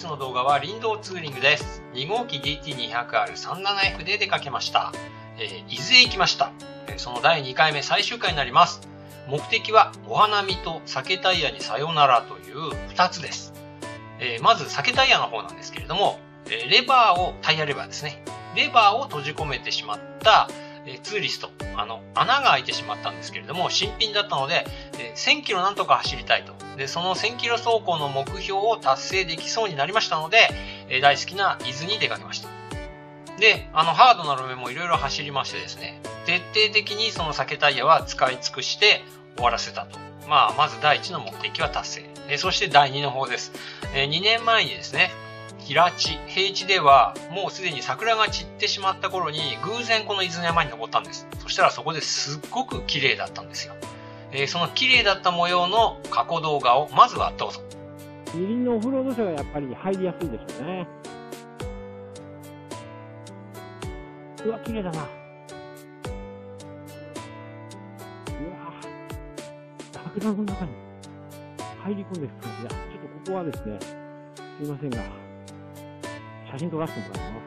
の動画は林道ツーリングです。2号機 DT200R37F で出かけました。伊豆へ行きました。その第2回目最終回になります。目的はお花見と酒タイヤにさよならという2つです。まず酒タイヤの方なんですけれども、タイヤレバーですね。レバーを閉じ込めてしまったツーリスト、穴が開いてしまったんですけれども、新品だったので、1000キロなんとか走りたいと。で、その1000キロ走行の目標を達成できそうになりましたので、大好きな伊豆に出かけました。で、ハードな路面もいろいろ走りましてですね、徹底的にその酒タイヤは使い尽くして終わらせたと。まず第1の目的は達成。そして第2の方です。2年前にですね、平地ではもうすでに桜が散ってしまった頃に偶然この伊豆の山に登ったんです。そしたらそこですっごく綺麗だったんですよ。その綺麗だった模様の過去動画をまずはどうぞ。 二輪のオフロード車がやっぱり入りやすいでしょうね。うわ、綺麗だな。うわ桜の中に入り込んでいく感じだ。ちょっとここはですね、すいませんが写真撮らせてもらいます。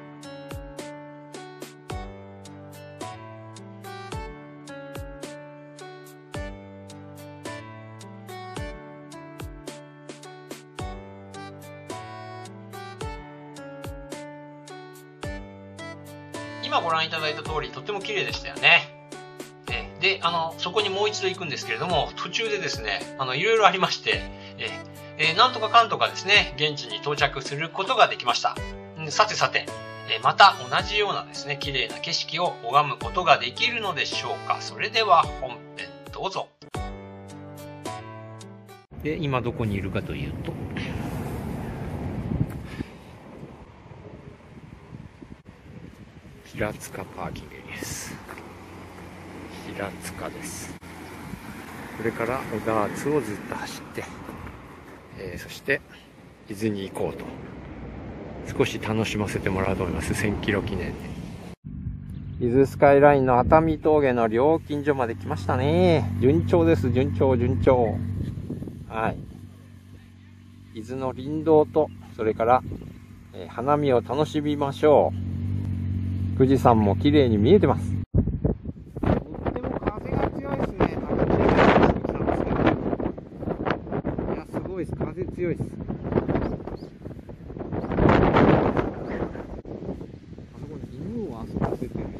今ご覧いただいた通りとっても綺麗でしたよね。で、そこにもう一度行くんですけれども、途中でですね、いろいろありまして、なんとかかんとかですね、現地に到着することができました。さて、また同じようなですね、綺麗な景色を拝むことができるのでしょうか。それでは本編どうぞ。で、今どこにいるかというと、平塚パーキングエリアです。平塚です。これから小田津をずっと走って、そして伊豆に行こうと。少し楽しませてもらうと思います。1000キロ記念で。伊豆スカイラインの熱海峠の料金所まで来ましたね。順調です。順調。はい。伊豆の林道と、それから、花見を楽しみましょう。富士山も綺麗に見えてます。とっても風が強いですね。いや、すごいです。風強いです。犬を遊ばせてる人がいる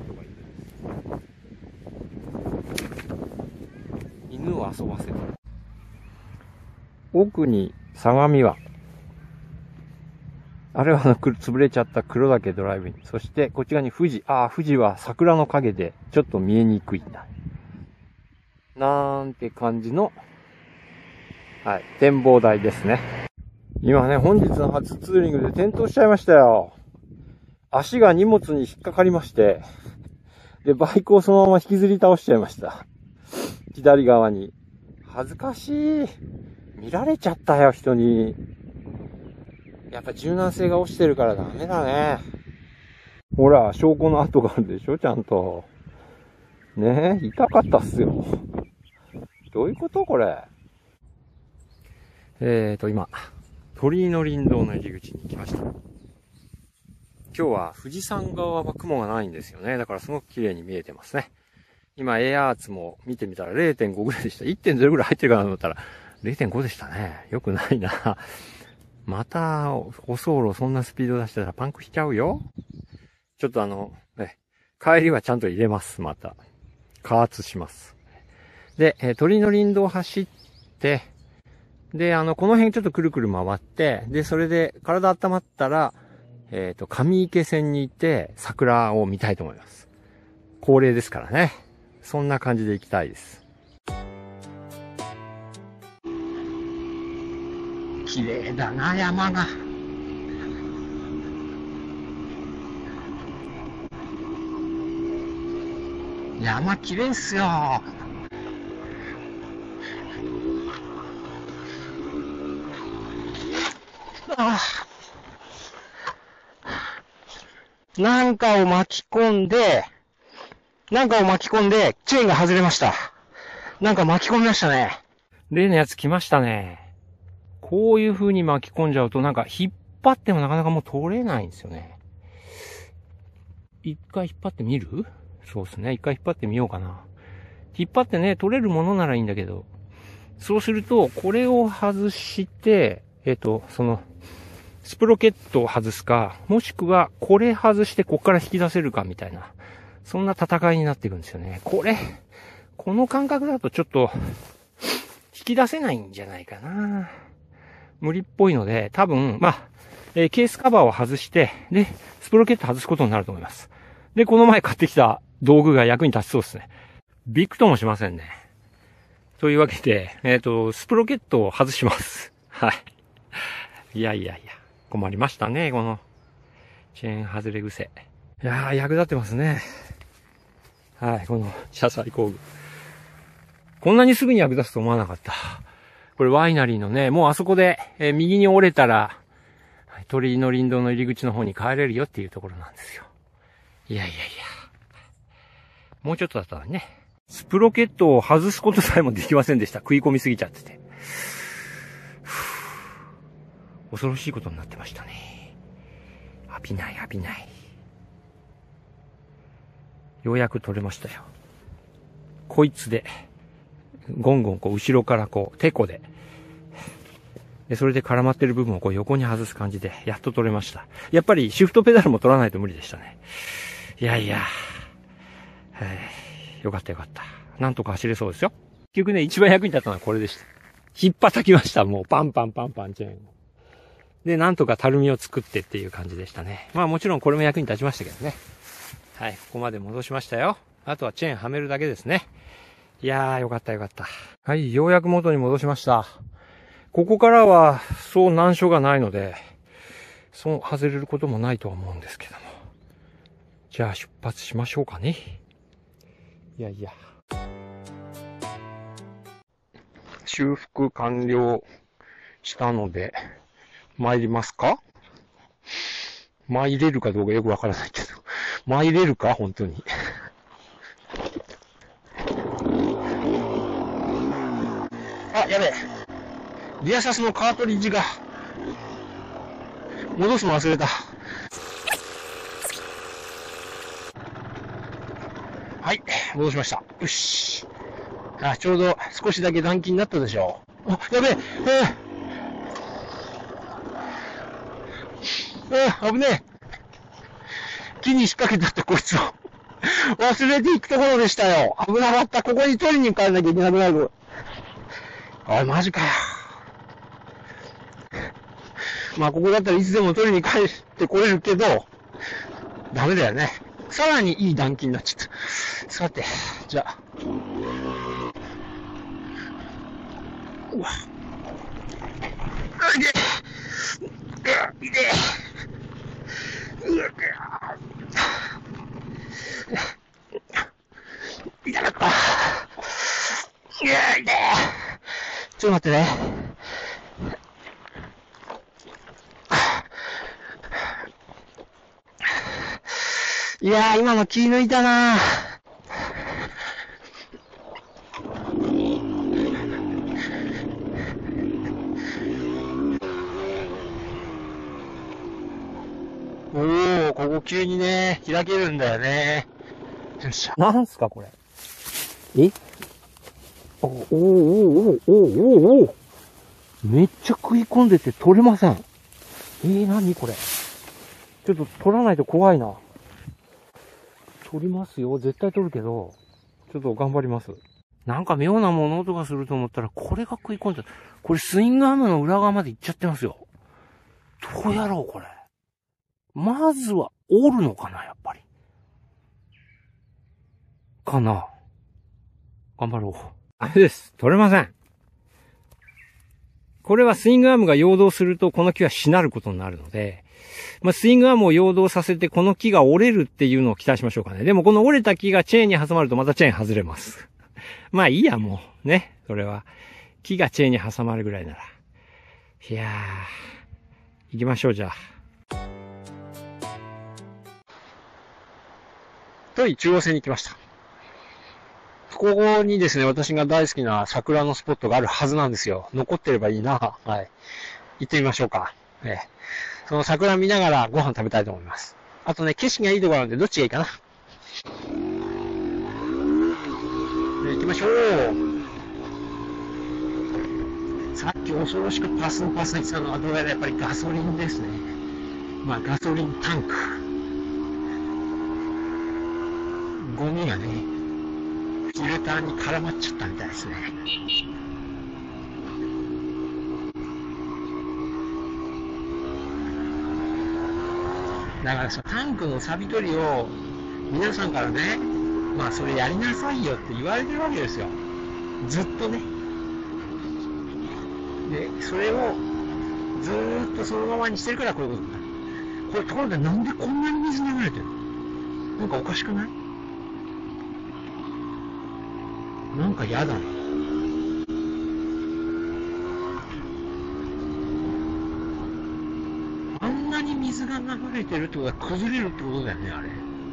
んです。犬を遊ばせてる。奥に相模湾。あれは潰れちゃった黒岳ドライブイン。そしてこっち側に富士。富士は桜の影でちょっと見えにくいな。なんて感じの、はい、展望台ですね。今ね、本日の初ツーリングで転倒しちゃいましたよ。足が荷物に引っかかりまして、で、バイクをそのまま引きずり倒しちゃいました。左側に。恥ずかしい。見られちゃったよ、人に。やっぱ柔軟性が落ちてるからダメだね。ほら、証拠の跡があるでしょ、ちゃんと。ねえ、痛かったっすよ。どういうことこれ。今、鳥居の林道の入り口に来ました。今日は富士山側は雲がないんですよね。だからすごく綺麗に見えてますね。今、エアーツも見てみたら 0.5 ぐらいでした。1.0 ぐらい入ってるかなと思ったら 0.5 でしたね。よくないな。また、お走路そんなスピード出してたらパンクしちゃうよ。ちょっと帰りはちゃんと入れます、また。加圧します。で、鳥居の林道を走って、で、この辺ちょっとくるくる回って、で、それで体温まったら、上池線に行って桜を見たいと思います。恒例ですからね。そんな感じで行きたいです。綺麗だな、山が。山綺麗っすよ。なんかを巻き込んで、チェーンが外れました。なんか巻き込みましたね。例のやつ来ましたね。こういう風に巻き込んじゃうとなんか引っ張ってもなかなかもう取れないんですよね。一回引っ張ってみる？そうですね。一回引っ張ってみようかな。引っ張ってね、取れるものならいいんだけど、そうすると、これを外して、スプロケットを外すか、もしくは、これ外してこっから引き出せるかみたいな、そんな戦いになっていくんですよね。この感覚だとちょっと、引き出せないんじゃないかな。無理っぽいので、多分、ケースカバーを外して、で、スプロケット外すことになると思います。で、この前買ってきた道具が役に立ちそうですね。びくともしませんね。というわけで、スプロケットを外します。はい。いや、困りましたね、この、チェーン外れ癖。いやー、役立ってますね。はい、この、車載工具。こんなにすぐに役立つと思わなかった。これワイナリーのね、もうあそこで、右に折れたら、鳥居の林道の入り口の方に帰れるよっていうところなんですよ。いや。もうちょっとだったらね。スプロケットを外すことさえもできませんでした。食い込みすぎちゃってて。恐ろしいことになってましたね。危ない。ようやく取れましたよ。こいつで、ゴン後ろからテコで、それで絡まってる部分を横に外す感じで、やっと取れました。やっぱりシフトペダルも取らないと無理でしたね。いや。よかった。なんとか走れそうですよ。結局ね、一番役に立ったのはこれでした。引っ叩きました。もうパンチェーンを。で、なんとかたるみを作ってっていう感じでしたね。もちろんこれも役に立ちましたけどね。はい、ここまで戻しましたよ。あとはチェーンはめるだけですね。いやー、よかった。はい、ようやく元に戻しました。ここからは、そう難所がないので、そう外れることもないとは思うんですけども。じゃあ出発しましょうかね。いや。修復完了したので、参りますか？参れるかどうかよくわからないけど。参れるか本当に。あ、やべえ。リアシャスのカートリッジが、戻すの忘れた。はい、戻しました。よし。ちょうど少しだけ暖気になったでしょう。あ、やべえ。危ねえ。木に仕掛けたってこいつを。忘れていくところでしたよ。危なかった。ここに取りに帰らなきゃいけなくなる。おい、マジかよ。ここだったらいつでも取りに帰ってこれるけど、ダメだよね。さらにいい暖気になっちゃった。さて、じゃあ。うわ。痛かった。ちょっと待ってね。いやー、今の気抜いたなー。ここ急にね、開けるんだよね。よっしゃ。なんすかこれ。お。めっちゃ食い込んでて取れません。何これ。ちょっと取らないと怖いな。取りますよ。絶対取るけど、ちょっと頑張ります。なんか妙な物音がすると思ったら、これが食い込んでた。これスイングアームの裏側まで行っちゃってますよ。どうやろうこれ。まずは折るのかなやっぱり。かな。頑張ろう。あれです。取れません。これはスイングアームが陽動するとこの木はしなることになるので、スイングアームを陽動させてこの木が折れるっていうのを期待しましょうかね。でもこの折れた木がチェーンに挟まるとまたチェーン外れます。いいやもう。ね。それは。木がチェーンに挟まるぐらいなら。いやー。行きましょうじゃあ。トイ中央線に来ました。ここにですね、私が大好きな桜のスポットがあるはずなんですよ。残ってればいいな。はい。行ってみましょうか。 その桜見ながらご飯食べたいと思います。あとね、景色がいいところなので、どっちがいいかな。行きましょう。さっき恐ろしくパスンパスンしたのはどうやらやっぱりガソリンですね。まあガソリンタンク。ゴミがね、フィルターに絡まっちゃったみたいですね。だからそのタンクの錆取りを皆さんからね、まあそれやりなさいよって言われてるわけですよ。ずっとね。で、それをずーっとそのままにしてるからこういうことになる。これところでなんでこんなに水流れてるの？なんかおかしくない？なんか嫌だな。あんなに水が流れてるってことは崩れるってことだよね、あれ。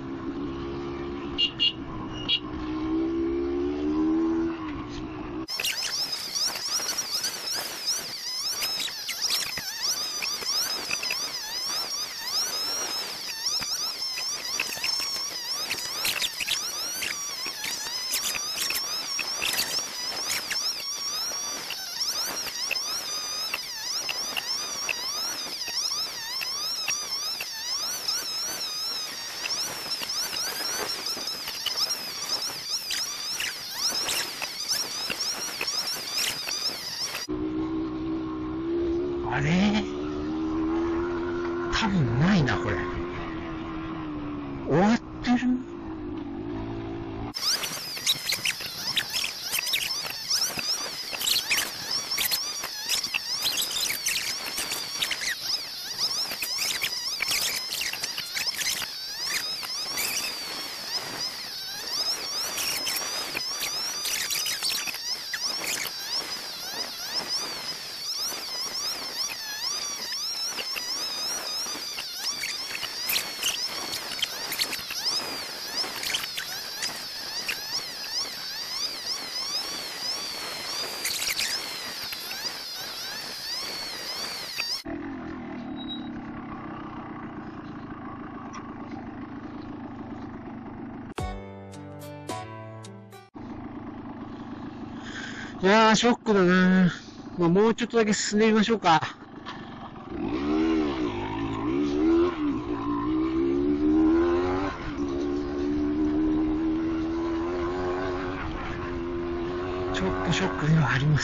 あれ？多分ないな、これ。終わってる？いやー、ショックだな。まあ、もうちょっとだけ進んでみましょうか。ちょっとショックではあります。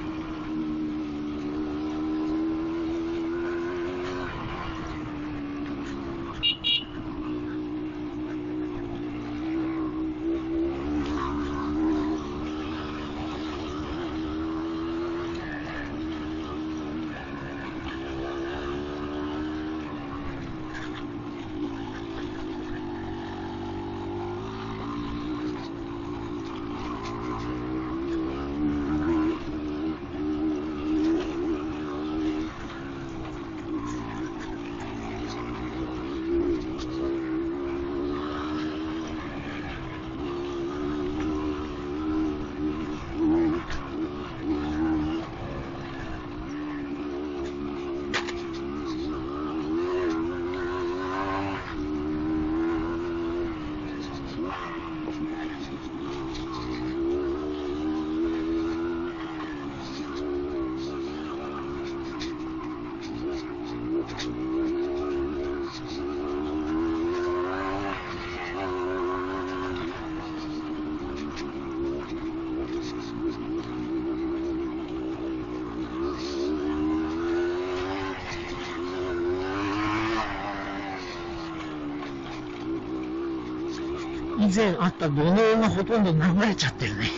以前あった土のうがほとんど流れちゃってるね。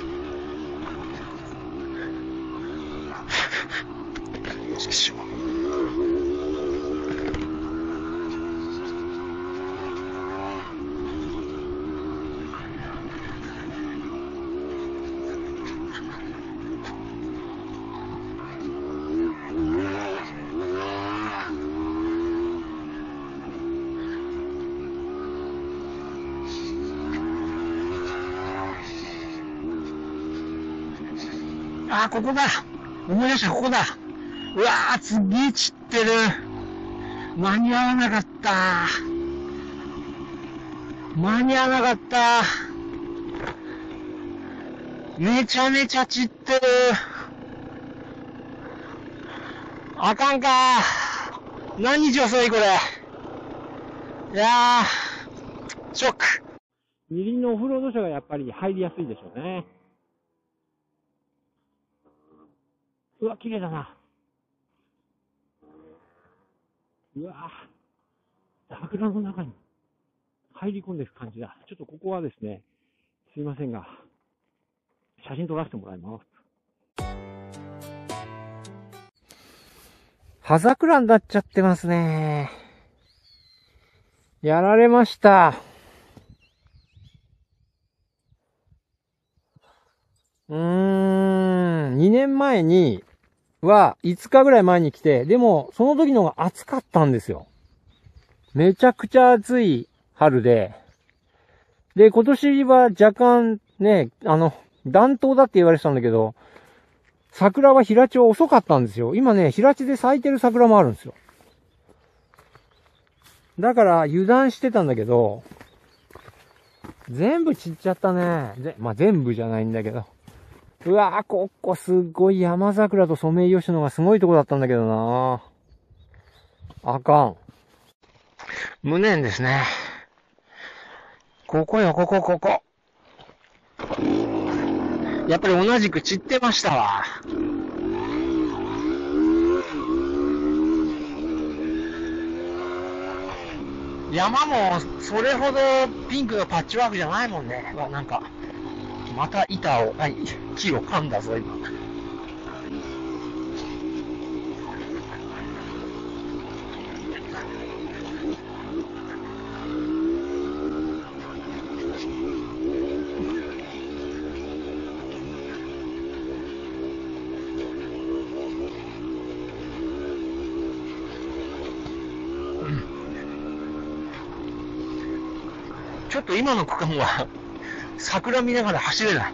よいしょ。あ、ここだ。思い出した、ここだ。 うわー、すっげー散ってる。間に合わなかった。間に合わなかった。めちゃめちゃ散ってる。あかんか。何日遅いこれ。いやー、ショック。二輪のオフロード車がやっぱり入りやすいでしょうね。うわ、綺麗だな。うわぁ、桜の中に入り込んでいく感じだ。ちょっとここはですね、すいませんが、写真撮らせてもらいます。葉桜になっちゃってますね。やられました。2年前には5日ぐらい前に来て、でもその時の方が暑かったんですよ。めちゃくちゃ暑い春で、で、今年は若干ね、暖冬だって言われてたんだけど、桜は平地は遅かったんですよ。今ね、平地で咲いてる桜もあるんですよ。だから油断してたんだけど、全部散っちゃったね。まあ、全部じゃないんだけど。うわぁ、ここすっごい山桜とソメイヨシノがすごいとこだったんだけどなぁ。あかん。無念ですね。ここよ、ここ。やっぱり同じく散ってましたわ。山もそれほどピンクのパッチワークじゃないもんね。なんか、また木を噛んだぞ、今。ちょっと今の区間は桜見ながら走れない。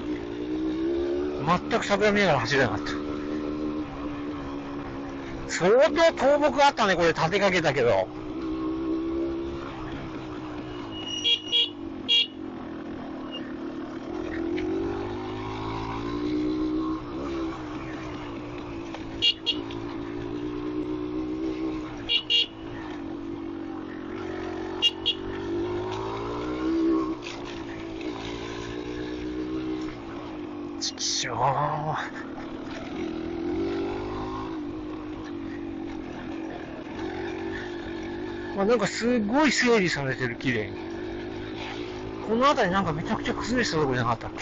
全く桜見ながら走れなかった。相当倒木あったね、これ立てかけたけど。ちきしょう。なんかすごい整理されてる、綺麗に。この辺りなんかめちゃくちゃ崩れしたとこじゃなかったっけ。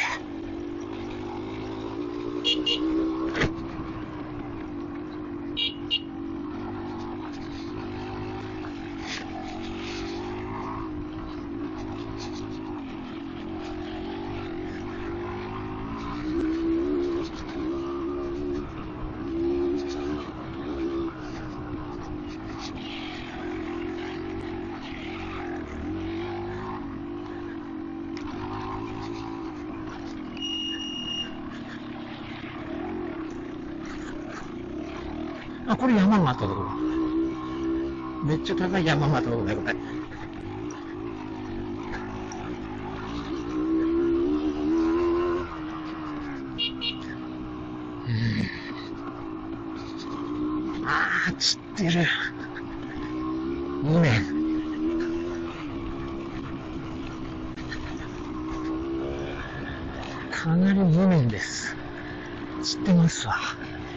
これ山があったところ。めっちゃ高い山があったところだよ、これ。散ってる。無念。かなり無念です。散ってますわ。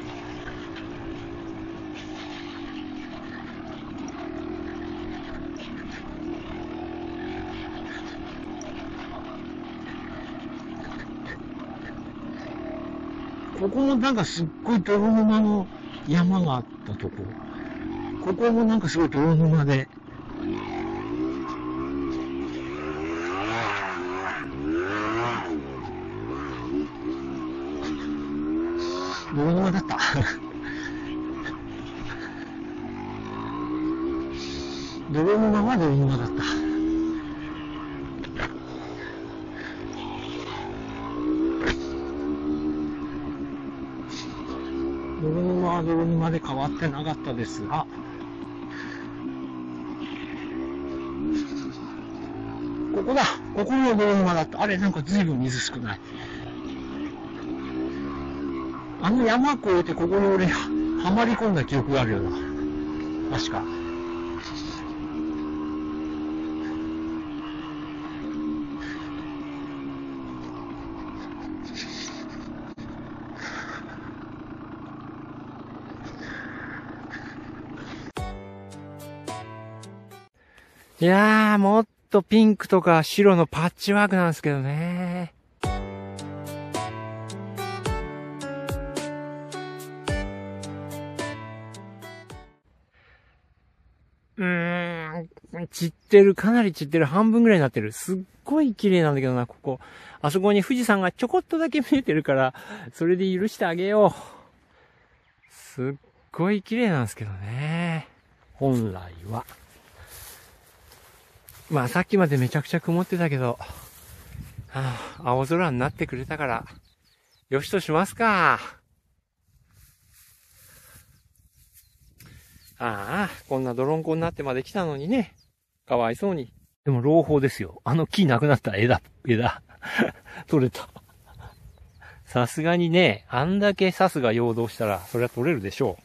ここもなんかすっごい泥沼の山があったとこ。ここもなんかすごい泥沼で。泥沼だった。泥沼は泥沼だった。泥沼は泥沼まで変わってなかったですが、ここだ、ここの泥沼だった。あれ、なんか随分水少ない。あの山越えてここに俺、はまり込んだ記憶があるよな。確か。いやー、もっとピンクとか白のパッチワークなんですけどね。散ってる、かなり散ってる、半分ぐらいになってる。すっごい綺麗なんだけどな、ここ。あそこに富士山がちょこっとだけ見えてるから、それで許してあげよう。すっごい綺麗なんですけどね。本来は。まあさっきまでめちゃくちゃ曇ってたけど、青空になってくれたから、よしとしますか。こんな泥んこになってまで来たのにね。かわいそうに。でも朗報ですよ。あの木なくなった枝。取れた。さすがにね、あんだけサスが陽動したら、それは取れるでしょ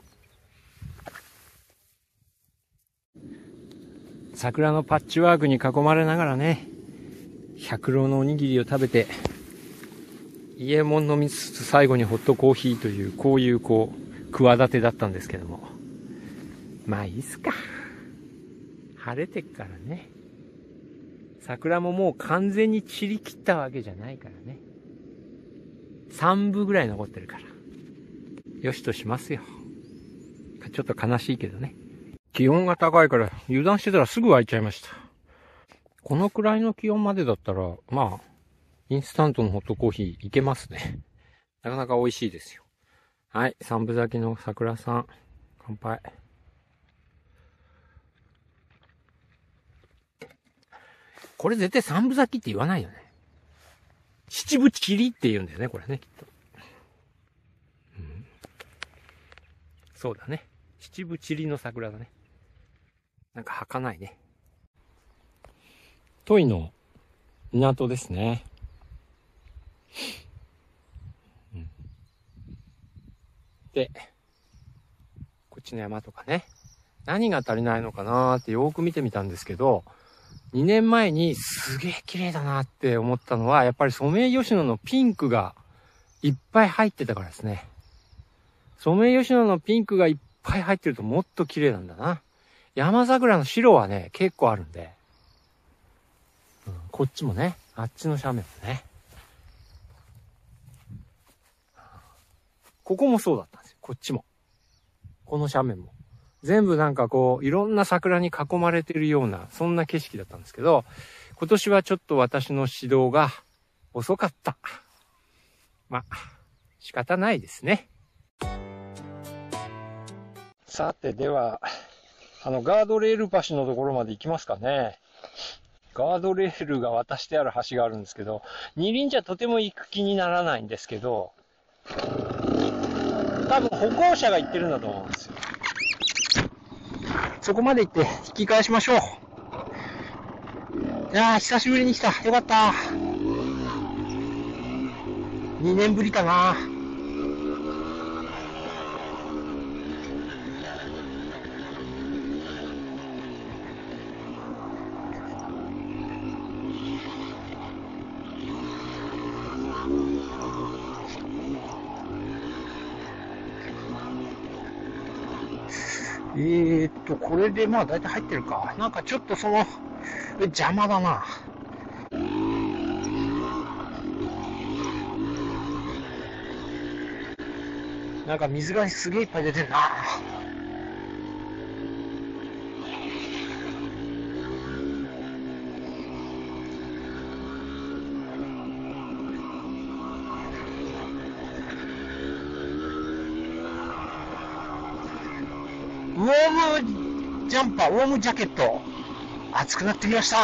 う。桜のパッチワークに囲まれながらね、百郎のおにぎりを食べて、家もん飲みつつ最後にホットコーヒーという、こういう企てだったんですけども。まあいいっすか。晴れてっからね。桜ももう完全に散り切ったわけじゃないからね。3分ぐらい残ってるから。よしとしますよ。ちょっと悲しいけどね。気温が高いから油断してたらすぐ湧いちゃいました。このくらいの気温までだったら、まあ、インスタントのホットコーヒーいけますね。なかなか美味しいですよ。はい、三分咲きの桜さん、乾杯。これ絶対三分咲きって言わないよね。七分散りって言うんだよね、これね、きっと。そうだね。七分散りの桜だね。なんか儚いね。トイの港ですね。で、こっちの山とかね。何が足りないのかなーってよーく見てみたんですけど、2年前にすげえ綺麗だなって思ったのは、やっぱりソメイヨシノのピンクがいっぱい入ってたからですね。ソメイヨシノのピンクがいっぱい入ってるともっと綺麗なんだな。山桜の白はね、結構あるんで。こっちもね、あっちの斜面もね。ここもそうだったんですよ。こっちも。この斜面も。全部なんかいろんな桜に囲まれてるような、そんな景色だったんですけど、今年はちょっと私の指導が遅かった。まあ、仕方ないですね。さて、では、ガードレール橋のところまで行きますかね。ガードレールが渡してある橋があるんですけど、二輪じゃとても行く気にならないんですけど、多分歩行者が行ってるんだと思うんですよ。そこまで行って引き返しましょう。いやー、久しぶりに来た。よかった。2年ぶりかな。これでまあ大体入ってるか。なんかちょっと邪魔だな。なんか水がすげえいっぱい出てんな。ウォームジャンパー、ウォームジャケット。暑くなってきました。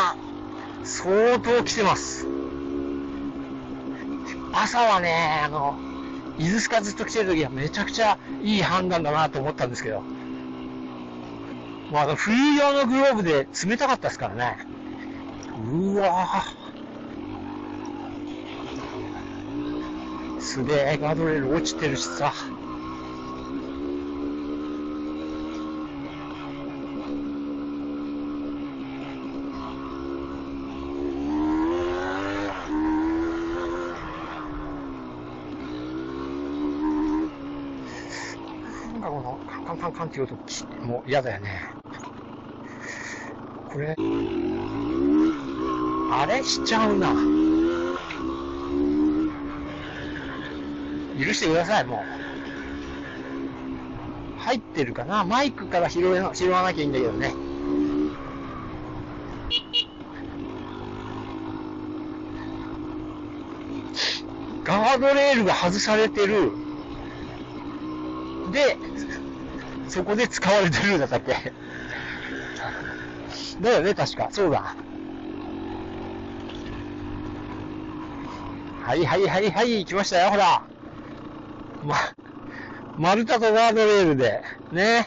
相当来てます。朝はね、 伊豆スカずっと来てる時はめちゃくちゃいい判断だなと思ったんですけど、まあ、冬用のグローブで冷たかったですからね。うわぁ。すげえ、ガードレール落ちてるしさ。なんかこのカンカンカンカンっていう音もう嫌だよね。これあれしちゃうな。許してください。もう入ってるかな。マイクから拾わなきゃいいんだけどね。ガードレールが外されてる。で、そこで使われてるんだったっけ。だよね、確か。そうだ。はいはいはいはい、来ましたよ、ほら。丸太とガードレールで、ね。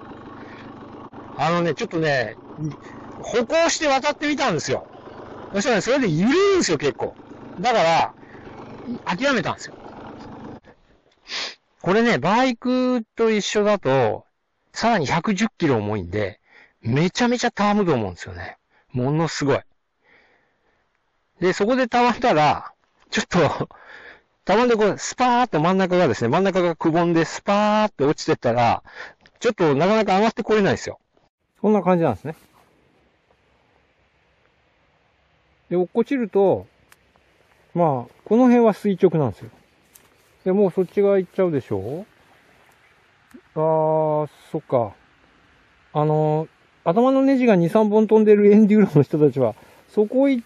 ちょっとね、歩行して渡ってみたんですよ。そしたらね、それで揺れるんですよ、結構。だから、諦めたんですよ。これね、バイクと一緒だと、さらに110キロ重いんで、めちゃめちゃたわむと思うんですよね。ものすごい。で、そこでたわんだら、ちょっと、たまんでこう、スパーっと真ん中がくぼんでスパーって落ちてったら、ちょっとなかなか上がってこれないですよ。こんな感じなんですね。で、落っこちると、まあ、この辺は垂直なんですよ。で、もうそっち側行っちゃうでしょ？そっか。頭のネジが2、3本飛んでるエンデューロの人たちは、そこ行って、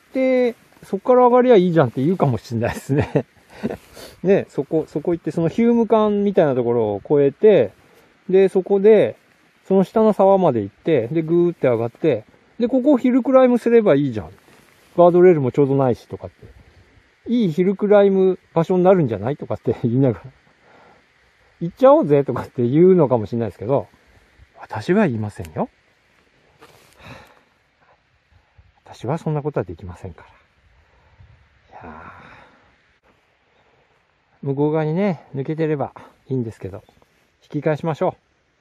そこから上がりゃいいじゃんって言うかもしれないですね。ね、そこ行って、そのヒューム管みたいなところを越えて、で、そこで、その下の沢まで行って、で、ぐーって上がって、で、ここをヒルクライムすればいいじゃん。ガードレールもちょうどないしとかって。いいヒルクライム場所になるんじゃないとかって言いながら。行っちゃおうぜとかって言うのかもしれないですけど、私は言いませんよ。私はそんなことはできませんから。いや向こう側にね、抜けてればいいんですけど、引き返しましょ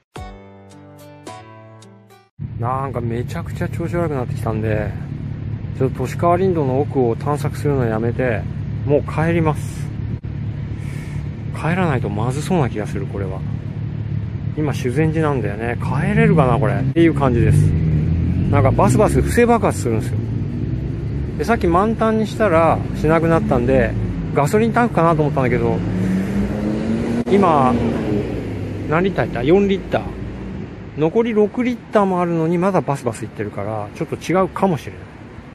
う。なんかめちゃくちゃ調子悪くなってきたんで、ちょっと都市川林道の奥を探索するのやめて、もう帰ります。帰らないとまずそうな気がする、これは。今修善寺なんだよね。帰れるかなこれっていう感じです。なんかバス不正爆発するんですよ。で、さっき満タンにしたらしなくなったんで、ガソリンタンクかなと思ったんだけど、今、何リッターいった ?4 リッター。残り6リッターもあるのにまだバス行ってるから、ちょっと違うかもしれない。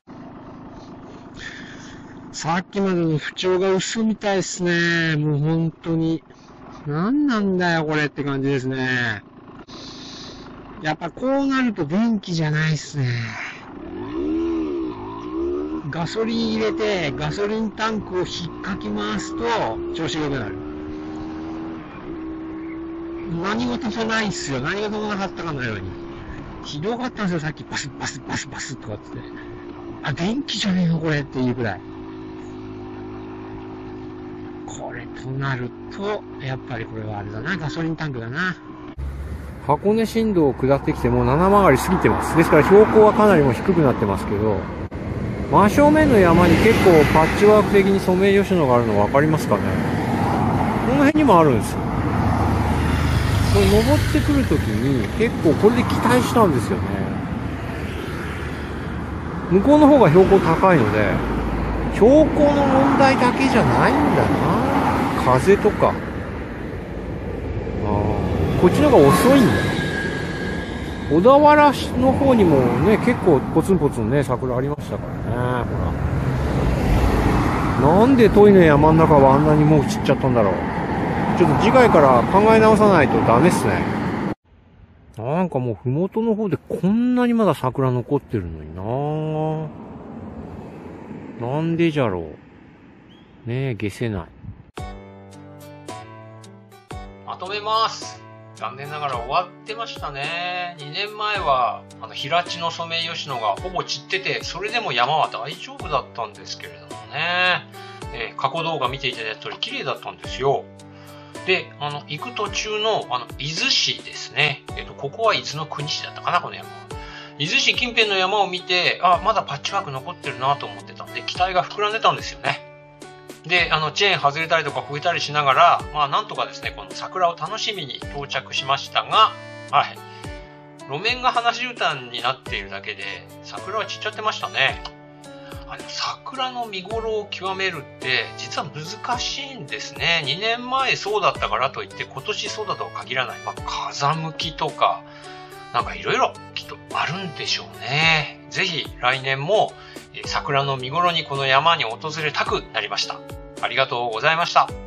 さっきまでの不調が嘘みたいですね。もう本当に。何なんだよこれって感じですね。やっぱこうなると電気じゃないっすね。ガソリン入れてガソリンタンクを引っかき回すと調子が良くなる。何事もないっすよ。何事もなかったかのように。ひどかったんですよ、さっきバスとかって。あ、電気じゃねえのこれっていうくらい。これとなると、やっぱりこれはあれだな、ガソリンタンクだな。箱根新道を下ってきてもう7曲がり過ぎてます。ですから標高はかなりも低くなってますけど、真正面の山に結構パッチワーク的にソメイヨシノがあるの分かりますかね。この辺にもあるんですよ。これ登ってくるときに結構これで期待したんですよね。向こうの方が標高高いので、標高の問題だけじゃないんだな。風とか。こっちの方が遅いんだよ。小田原の方にもね、結構ポツンポツンね、桜ありましたからね。ほら。なんでトイレ山の中はあんなにもう散っちゃったんだろう。ちょっと次回から考え直さないとダメっすね。なんかもう麓の方でこんなにまだ桜残ってるのにな。なんでじゃろう。ねえ、消せない。 とめます。残念ながら終わってましたね。2年前は平地のソメイヨシノがほぼ散ってて、それでも山は大丈夫だったんですけれどもね。過去動画見ていただいた通り綺麗だったんですよ。で、行く途中の伊豆市ですね。ここは伊豆の国市だったかな、この山。伊豆市近辺の山を見て、まだパッチワーク残ってるなと思ってたんで、期待が膨らんでたんですよね。で、チェーン外れたりとか焦げたりしながら、なんとかですね、この桜を楽しみに到着しましたが、はい。路面が話し歌になっているだけで、桜は散っちゃってましたね。桜の見頃を極めるって、実は難しいんですね。2年前そうだったからといって、今年そうだとは限らない。風向きとか、なんかいろいろきっとあるんでしょうね。ぜひ来年も桜の見頃にこの山に訪れたくなりました。ありがとうございました。